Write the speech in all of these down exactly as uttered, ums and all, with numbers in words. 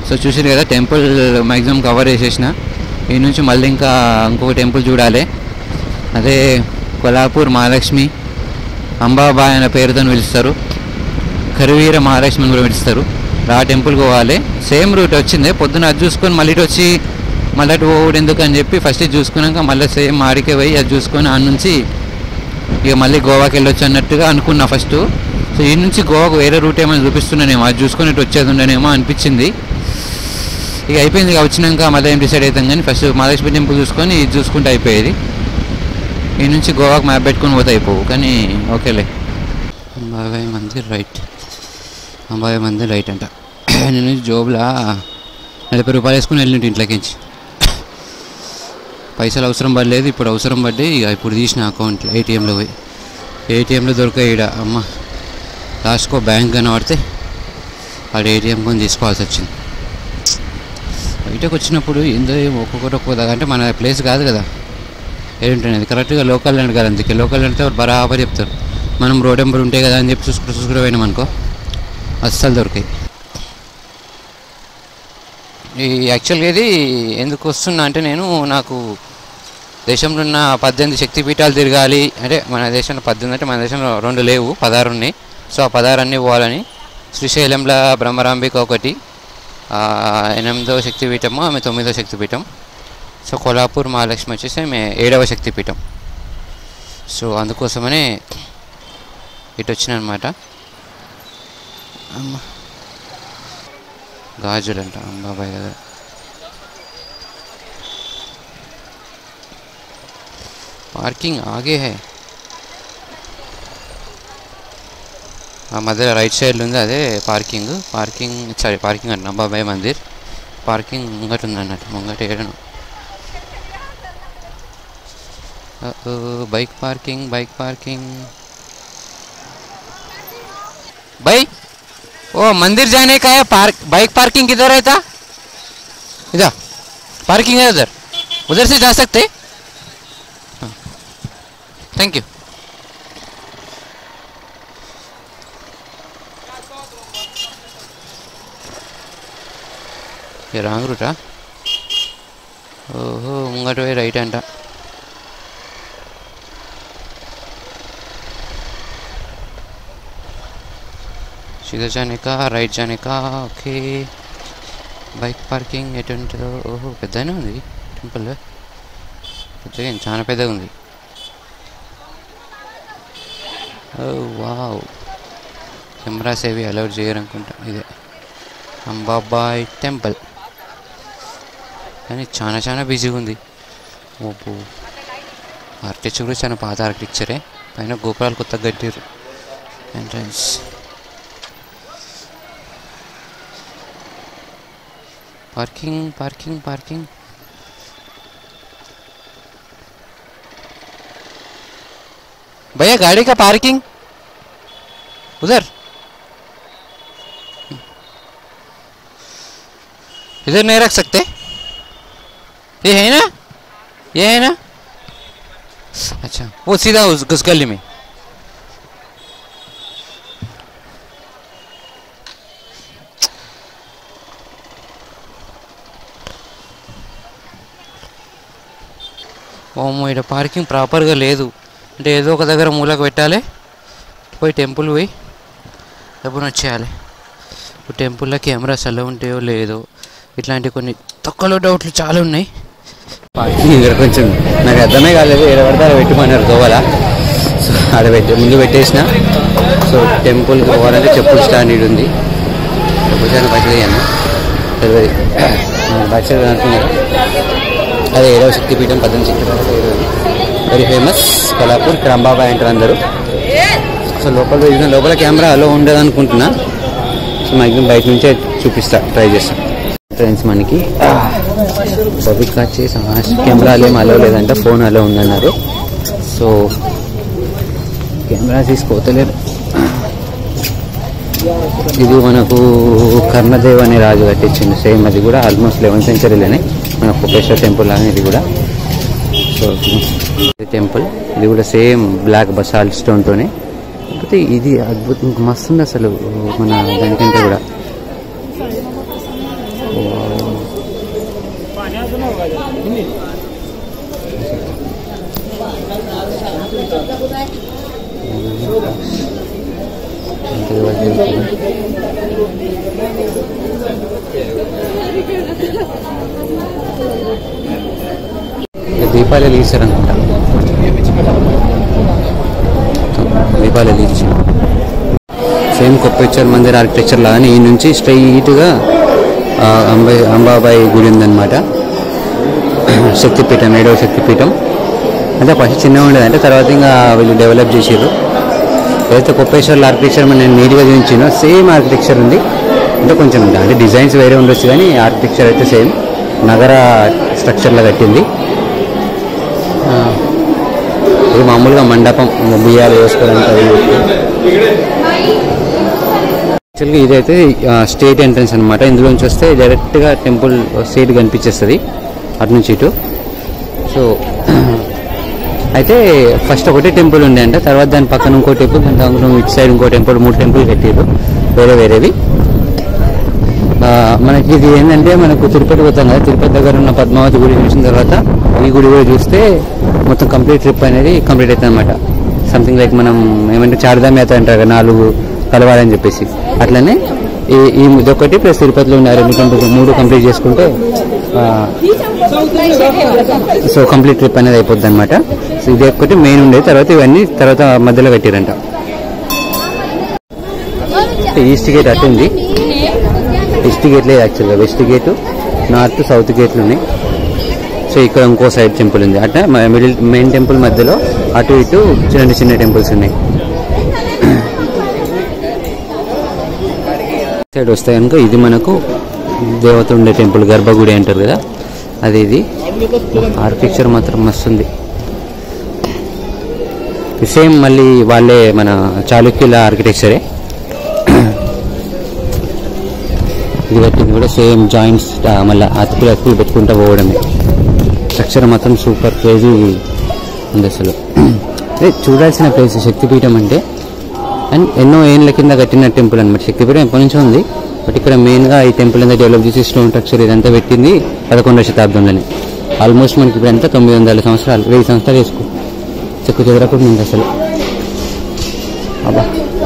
So చూసారు కదా temple maximum cover చేసేసిన. ఈ నుంచి మళ్ళీ ఇంకా ఇంకొక టెంపుల్ చూడాలి, అదే కొల్హాపూర్ మహాలక్ష్మి అంబాబాయ్ అనే పేరుతో పిలుస్తారు, కరివీర మహాలక్ష్మి కూడా పిలుస్తారు. ఆ టెంపుల్కి పోవాలి. సేమ్ రూట్ వచ్చింది, పొద్దున అది చూసుకొని మళ్ళీ ఇటు వచ్చి మళ్ళీ అటు పోవడం ఎందుకు అని చెప్పి ఫస్ట్ చూసుకున్నాక మళ్ళీ సేమ్ ఆడికే పోయి అది చూసుకొని ఆ నుంచి ఇక మళ్ళీ గోవాకి వెళ్ళొచ్చు అన్నట్టుగా అనుకున్నా ఫస్ట్. సో ఈ నుంచి గోవాకు వేరే రూట్ ఏమైనా చూపిస్తున్నానేమో, అది చూసుకొని ఇటు వచ్చేది ఉండనేమో అనిపించింది. ఇక అయిపోయింది, ఇక వచ్చినాక మళ్ళీ ఏం డిసైడ్ అవుతాం కానీ ఫస్ట్ మహాలక్ష్మి టెంపుల్ చూసుకొని ఇది చూసుకుంటే అయిపోయేది. ఈ నుంచి గోవాకు మ్యాప్ పెట్టుకొని పోతే అయిపోవు కానీ ఓకేలే. అంబాబాయ్ మందిర్ రైట్, అంబాబాయ్ మందిర్ రైట్ అంట. నేను జోబులా నలభై రూపాయలు వేసుకుని వెళ్ళినట్టు ఇంట్లోకించి, పైసలు అవసరం పడలేదు, ఇప్పుడు అవసరం పడ్డాయి. ఇక ఇప్పుడు తీసిన అకౌంట్లో ఏటీఎంలో పోయి, ఏటీఎంలో దొరికాయి ఈడ అమ్మ. లాస్ట్కో బ్యాంక్ కనబడితే ఆడ ఏటీఎం కొని తీసుకోవాల్సి వచ్చింది. బయటకు వచ్చినప్పుడు ఏందో ఒక్కొక్కటి ఒక్కొక్క అంటే మన ప్లేస్ కాదు కదా ఏంటంటే, అది కరెక్ట్గా లోకల్ ల్యాండ్ కాదు. అందుకే లోకల్ ల్యాండ్ బరాబర్ చెప్తారు. మనం రోడ్ నెంబర్ ఉంటాయి కదా అని చెప్పి చూసుకుంటూ చూసుకుంటూ పోయినాం అనుకో అస్సలు దొరికాయి. ఈ యాక్చువల్గా ఇది ఎందుకు వస్తున్నా అంటే, నేను నాకు దేశంలో ఉన్న పద్దెనిమిది శక్తిపీఠాలు తిరగాలి అంటే, మన దేశంలో పద్దెనిమిది అంటే మన దేశంలో రెండు లేవు, పదహారు ఉన్నాయి. సో ఆ పదహారు అన్నీ పోవాలని. శ్రీశైలంలో బ్రహ్మరాంబిక ఒకటి, ఎనిమిదవ శక్తిపీఠము, ఆమె తొమ్మిదవ శక్తిపీఠం. సో కొల్హాపూర్ మహాలక్ష్మి వచ్చేసి ఆమె ఏడవ శక్తిపీఠం. సో అందుకోసమనే ఇటు వచ్చిన అనమాట. అమ్మ గాజులంట అంబాబాయ్ దగ్గర. పార్కింగ్ ఆగే హై, ఆ మధ్యలో రైట్ సైడ్లో ఉంది అదే పార్కింగ్. పార్కింగ్ సారీ పార్కింగ్ అంటే అంబాబాయ్ మందిర్ పార్కింగ్ ముంగట ఉంది అన్నట్టు, ముంగట ఏడను बाइक पार्किंग बाइक पार्किंग भाई वो मंदिर जाने का है पार्क बाइक पार्किंग किधर है था इधर पार्किंग है उधर उधर से जा सकते थैंक यू ये रांग रूटा ओहो मुंगट वे राइट अंटा सीधा जाने का राइट जाने का ओके बाइक पार्किंग एटंट ओहो పెద్దనే ఉంది టెంపుల్ పెద్దగా చాలా పెద్దగా ఉంది ఓ వావ్ కెమెరా సేవి అలౌడ్ చేయరనుకుంటా ఇదే అంబాబాయ్ టెంపుల్ కానీ చాలా చాలా బిజీగా ఉంది ఓపో ఆర్కిటెక్చర్ కూడా చాలా పాత ఆర్కిటెక్చరే పైన గోపురాలు కొత్తగా కట్టారు ఎంట్రన్స్ पार्किंग पार्किंग पार्किंग भैया गाड़ी का पार्किंग उधर इधर नहीं रख सकते ये है ना ये है ना अच्छा वो सीधा उस घुस गली में ఓమో ఇక్కడ పార్కింగ్ ప్రాపర్గా లేదు అంటే ఏదో ఒక దగ్గర మూలకు పెట్టాలి పోయి టెంపుల్ పోయి డబ్బును వచ్చేయాలి టెంపుల్లో కెమెరాస్ అలా ఉంటాయో లేదో ఇట్లాంటి కొన్ని తక్కువలో డౌట్లు చాలా ఉన్నాయి పార్కింగ్ ఇక్కడ కొంచెం నాకు అర్థమే కాలేదు ఏడ పడితే అలా పెట్టుకున్నారు గోవాల సో ఆడ పెట్టి ముందు పెట్టేసిన సో టెంపుల్కి పోవాలంటే చెప్పులు స్టాండర్డ్ ఉంది చెప్పులు స్టాండ్ బయట అన్న తెలియదు బయట అనుకున్నారు అదే ఏడవ శక్తిపీఠం పద్దెనిమిది శక్తిపీఠం వెరీ ఫేమస్ కొల్హాపూర్ అంబాబాయ్ అంటారు అందరూ సో లోపల చూసిన లోపల కెమెరా అలో ఉండదు అనుకుంటున్నా సో మ్యాక్సిమం బయట నుంచే చూపిస్తా ట్రై చేస్తా ఫ్రెండ్స్ మనకి పబ్లిక్ వచ్చేసి కెమెరాలు ఏం అలో లేదంట ఫోన్ అలో ఉందన్నారు సో కెమెరా తీసుకోతలేరు ఇది మనకు కర్ణదేవ్ అనే రాజు కట్టించింది సేమ్ అది కూడా ఆల్మోస్ట్ లెవెన్త్ సెంచరీలోనే మన కోటేశ్వర టెంపుల్ లాగా ఇది కూడా సో టెంపుల్ ఇది కూడా సేమ్ బ్లాక్ బసాల్ట్ స్టోన్తోనే కాకపోతే ఇది అద్భుతం మస్తు ఉంది అసలు మన దానికంటే కూడా ఓ దీపాలు వెలిగిస్తారు అనుకుంటా. దీపాలు వెలిగించి సేమ్ కొప్పేశ్వర మందిర్ ఆర్కిటెక్చర్ లాగానే ఈ నుంచి స్ట్రైట్గా అంబా అంబాబాయి గుడి ఉందన్నమాట. శక్తిపీఠం, ఏడవ శక్తిపీఠం. అంటే ఫస్ట్ చిన్నగా ఉండేది, అంటే తర్వాత ఇంకా వీళ్ళు డెవలప్ చేసారు. ఏదైతే కొప్పేశ్వర్లో ఆర్కిటెక్చర్ నేను నీట్గా చూపించినో సేమ్ ఆర్కిటెక్చర్ ఉంది. అంటే కొంచెం అంటే డిజైన్స్ వేరే ఉండొచ్చు కానీ ఆర్కిటెక్చర్ అయితే సేమ్ నగర స్ట్రక్చర్లో కట్టింది. ఇది మామూలుగా మండపం, బియ్యాలు వేసుకోవడానికి. యాక్చువల్గా ఇదైతే స్టేట్ ఎంట్రన్స్ అనమాట. ఇందులోంచి వస్తే డైరెక్ట్గా టెంపుల్ స్టేట్ కనిపించేస్తుంది అటు నుంచి ఇటు. సో అయితే ఫస్ట్ ఒకటే టెంపుల్ ఉండే అంట, తర్వాత దాని పక్కన ఇంకో టెంపుల్, దాని దాంట్లో ఇటు సైడ్ ఇంకో టెంపుల్, మూడు టెంపుల్ కట్టారు వేరే వేరేవి. మనకి ఇది ఏంటంటే మనకు తిరుపతి పోతాం కదా, తిరుపతి దగ్గర ఉన్న పద్మావతి గుడి చూసిన తర్వాత ఈ గుడి కూడా చూస్తే మొత్తం కంప్లీట్ ట్రిప్ అనేది కంప్లీట్ అవుతుంది అనమాట. సంథింగ్ లైక్ మనం ఏమంటే చార్ధామ్ యాత్ర అంటారు కదా, నాలుగు కలవాలని చెప్పేసి, అట్లనే ఈ ఈ ఇదొకటి ప్లస్ తిరుపతిలో ఉన్న రెండు టెంపుల్స్ మూడు కంప్లీట్ చేసుకుంటే సో కంప్లీట్ ట్రిప్ అనేది అయిపోద్ది అనమాట. సో ఇది ఒక్కటి మెయిన్ ఉండేది, తర్వాత ఇవన్నీ తర్వాత మధ్యలో పెట్టారంట. ఈస్ట్ గేట్ అట్టుంది, ఈస్ట్ గేట్ లేదు యాక్చువల్గా, వెస్ట్ గేటు, నార్త్, సౌత్ గేట్లు ఉన్నాయి. సో ఇక్కడ ఇంకో సైడ్ టెంపుల్ ఉంది. అంటే మిడిల్ మెయిన్ టెంపుల్ మధ్యలో అటు ఇటు చిన్న చిన్న టెంపుల్స్ ఉన్నాయి. సైడ్ వస్తే కనుక ఇది మనకు దేవత ఉండే టెంపుల్, గర్భగుడి అంటారు కదా అది. ఇది ఆర్కిటెక్చర్ మాత్రం మస్తుంది. సేమ్ మళ్ళీ వాళ్ళే మన చాళుక్యుల ఆర్కిటెక్చరే. ఇది కట్టింది కూడా సేమ్ జాయింట్స్, మళ్ళీ అతుకులు అతుకులు పెట్టుకుంటూ పోవడమే. స్ట్రక్చర్ మాత్రం సూపర్ క్రేజీ ఉంది అసలు. అదే చూడాల్సిన ప్లేస్ శక్తిపీఠం అంటే. అండ్ ఎన్నో ఏళ్ళ కింద కట్టిన టెంపుల్ అనమాట. శక్తిపీఠం ఎప్పటి నుంచో ఉంది, బట్ ఇక్కడ మెయిన్గా ఈ టెంపుల్ అంతా డెవలప్ చేసి స్టోన్ స్ట్రక్చర్ ఇదంతా పెట్టింది పదకొండవ శతాబ్దంలోనే. ఆల్మోస్ట్ మనకి ఇప్పుడు ఎంత తొమ్మిది వందల సంవత్సరాలు వెయ్యి సంవత్సరాలు వేసుకో చెక్కు చెదరకుండా ఉంది అసలు. అబ్బా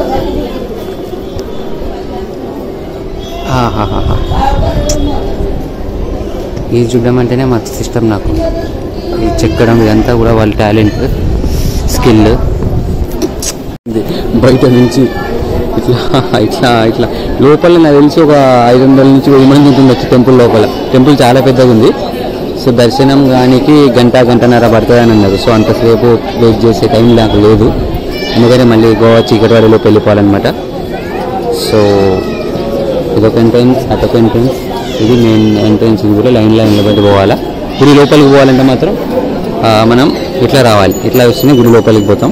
ఇది చూడడం అంటేనే మస్తు ఇష్టం నాకు. ఇది చెక్కడం ఇదంతా కూడా వాళ్ళ టాలెంట్, స్కిల్. బయట నుంచి ఇట్లా ఇట్లా ఇట్లా లోపల నాకు తెలిసి ఒక ఐదు వందల నుంచి వెయ్యి మంది ఉంటుండొచ్చు టెంపుల్ లోపల. టెంపుల్ చాలా పెద్దగా ఉంది. సో దర్శనం కానికి గంట గంటన్నర పడుతుందని అన్నారు. సో అంతసేపు వెయిట్ చేసే టైం నాకు లేదు, ఎందుకంటే మళ్ళీ గోవా చీకటివాడిలోకి వెళ్ళిపోవాలన్నమాట. సో ఇదొక ఎంట్రన్స్, అదొక ఎంట్రన్స్, ఇది మెయిన్ ఎంట్రన్స్. ఇది కూడా లైన్ లైన్ నిలబడి పోవాలా. గుడి లోపలికి పోవాలంటే మాత్రం మనం ఇట్లా రావాలి, ఇట్లా వస్తేనే గుడి లోపలికి పోతాం.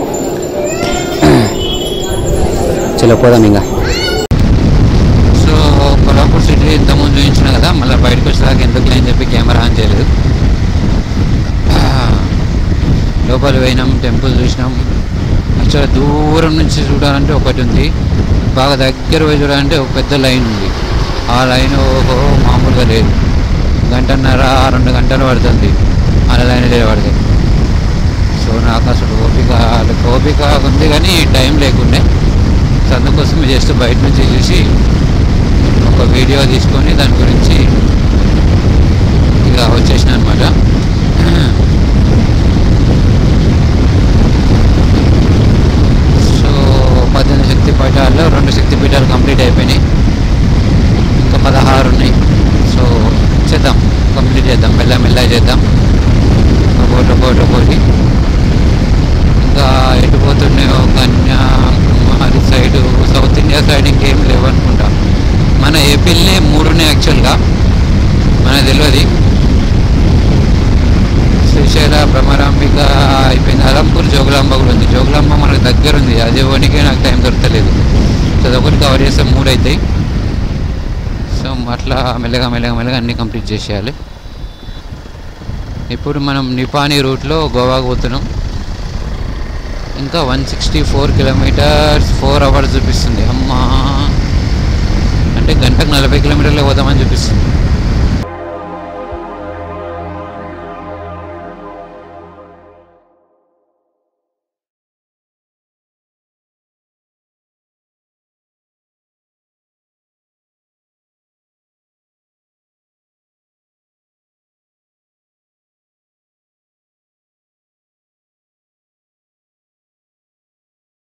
చలో పోదాం ఇంకా. సో కొల్లాపూర్ సిటీ ఇంతకుముందు చూపించిన కదా, మళ్ళీ బయటకు వచ్చేదాకా ఎందుకు అని చెప్పి కెమెరా ఆన్ చేయలేదు. లోపల పోయినాం, టెంపుల్ చూసినాం. యాక్చువల్గా దూరం నుంచి చూడాలంటే ఒకటి ఉంది, బాగా దగ్గర పోయి చూడాలంటే ఒక పెద్ద లైన్ ఉంది. ఆ లైన్ ఓహో మామూలుగా లేదు, గంటన్నర రెండు గంటలు పడుతుంది ఆ లైన్ నిలబడితే. సో నాకు అసలు ఓపిక ఓపిక ఉంది కానీ టైం లేకుండే. సో అందుకోసం జస్ట్ బయట నుంచి చూసి ఒక వీడియో తీసుకొని దాని గురించి ఇక వచ్చేసిన అనమాట. సో పద్దెనిమిది శక్తిపీఠాల్లో రెండు శక్తిపీఠాలు కంప్లీట్ అయిపోయినాయి, ఇంకా పదహారు ఉన్నాయి. సో చేద్దాం, కంప్లీట్ చేద్దాం, మెల్ల మెల్ల చేద్దాం, ఒకటి ఒకటి ఒకటి. ఇంకా ఎటు పోతున్నాయో Kanyakumari side, south India side ఇంకేం లేవు అనుకుంటా. మన ఏపీలోనే మూడునే యాక్చువల్గా, మనకు తెలియదు. శ్రీశైల, భ్రమరాంబిక అయిపోయింది, అలంపూర్ జోగులాంబ కూడా ఉంది. జోగులాంబ మనకు దగ్గర ఉంది, అది ఓనికే నాకు టైం దొరకలేదు. సో అదొకటి కవర్ చేస్తే మూడు అవుతాయి. సో అట్లా మెల్లగా మెల్లగా మెల్లగా అన్నీ కంప్లీట్ చేసేయాలి. ఇప్పుడు మనం నిపాని రూట్లో గోవాకు పోతున్నాం. ఇంకా one sixty four kilometres four hours చూపిస్తుంది. అమ్మా, అంటే గంటకు నలభై కిలోమీటర్లే పోదామని చూపిస్తుంది.